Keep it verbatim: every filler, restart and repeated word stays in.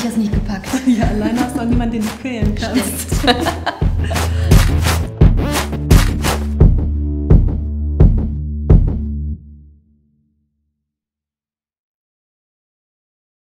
ich es nicht gepackt. Ja, alleine hast du auch niemanden, den du quälen kannst. Stimmt.